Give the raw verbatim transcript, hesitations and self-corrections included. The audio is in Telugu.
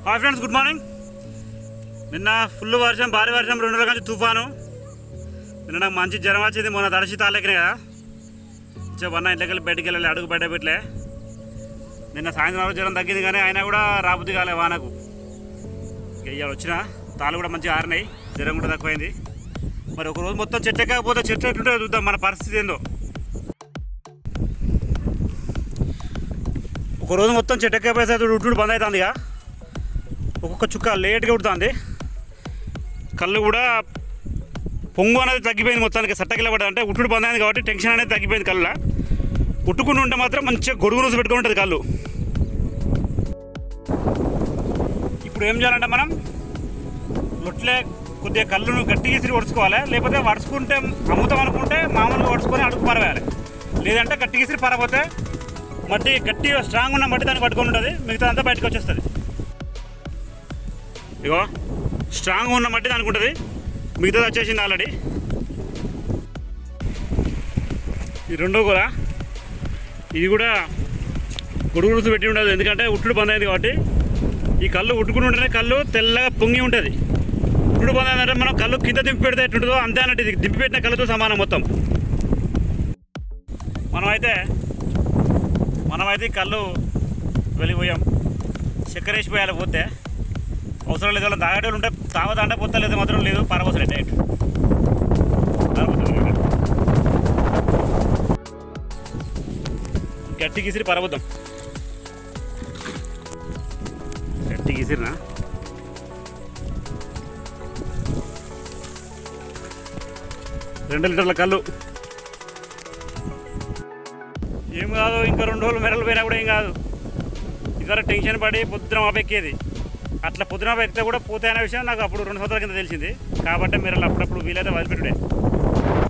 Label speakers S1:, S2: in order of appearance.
S1: Hi friends, good morning. నిన్న ఫుల్ వర్షం, భారీ వర్షం, రెండు రోజుల నుంచి తుఫాను. నిన్న నాకు మంచి జ్వరం వచ్చింది. మొన్న తడిసి తాలేకనే కదా చెప్పన్న, ఇంట్లోకి వెళ్ళి బయటికి వెళ్ళాలి, అడుగు బయట పెట్టలే. నిన్న సాయంత్రం వరకు జ్వరం తగ్గింది, కానీ అయినా కూడా రాబుద్ది కాలే వానకు. ఇవాళ వచ్చిన తాళ్ళు కూడా మంచిగా ఆరినాయి, జ్వరం కూడా తక్కువైంది. మరి ఒక రోజు మొత్తం చెట్టు ఎక్కకపోతే చెట్లు ఎట్లుంటే చూద్దాం మన పరిస్థితి ఏందో. ఒక రోజు మొత్తం చెట్టు ఎక్కకపోతే ఉట్టుడు బంద్ అవుతుంది. ఇక ఒక్కొక్క చుక్క లేట్గా ఉడుతుంది. కళ్ళు కూడా పొంగు అనేది తగ్గిపోయింది మొత్తానికి. సట్టకిల్ల పడ్డది అంటే ఉట్టుడు బంద్ అయింది కాబట్టి టెన్షన్ అనేది తగ్గిపోయింది. కళ్ళ ఉట్టుకుని ఉంటే మాత్రం మంచిగా గొడుగు రోజు పెట్టుకుని ఉంటుంది కళ్ళు. ఇప్పుడు ఏం చేయాలంటే మనం లొట్లే కొద్దిగా కళ్ళును గట్టి గీసిరి వడుచుకోవాలి. లేకపోతే వడుచుకుంటే అమ్ముతాం అనుకుంటే మామూలుగా వడుచుకొని అడుగు పరవేయాలి. లేదంటే గట్టి గీసిరి పరపోతే మట్టి గట్టి స్ట్రాంగ్ ఉన్న మట్టి దాన్ని పట్టుకొని ఉంటుంది, మిగతా అంతా బయటకు వచ్చేస్తుంది. ఇగో స్ట్రాంగ్ ఉన్న మట్టి దానికి ఉంటుంది, మిగతాది వచ్చేసింది ఆల్రెడీ. ఈ రెండో కూడా ఇది కూడా గొడుగు రుసు పెట్టి ఉండదు, ఎందుకంటే ఉట్టుడు బంద్ అయింది కాబట్టి. ఈ కళ్ళు ఉట్టుకుని ఉంటేనే కళ్ళు తెల్లగా పొంగి ఉంటుంది. ఉట్టుడు బంద్ అయిందంటే మనం కళ్ళు కింద దింపి పెడితే ఎట్టుంటుందో అంతే అన్నట్టు. ఇది దింపి పెట్టిన కళ్ళతో సమానం మొత్తం. మనమైతే మనమైతే కళ్ళు వెళ్ళిపోయాం. చక్కెర వేసిపోయాలి. పోతే అవసరం లేదు, వాళ్ళని తాగేటోళ్ళు ఉంటే తాగదంటే పోతే లేదు, మాత్రం లేదు, పారబోసలేదు డైరెక్ట్ గట్టి గీసిరి పరబోద్దాం. గట్టి గీసిరినా రెండు లీటర్ల కళ్ళు ఏం కాదు. ఇంకా రెండు రోజులు మెరలు పోయినా కూడా ఏం కాదు. ఇద్దరు టెన్షన్ పడి పొద్దున మాపెక్కేది. అట్లా పొద్దున ఎక్కితే కూడా పోతే అనే విషయం నాకు అప్పుడు రెండు సంవత్సరాల కింద తెలిసింది. కాబట్టి మెరలు అప్పుడప్పుడు వీలైతే వదిలిపెట్టుడే.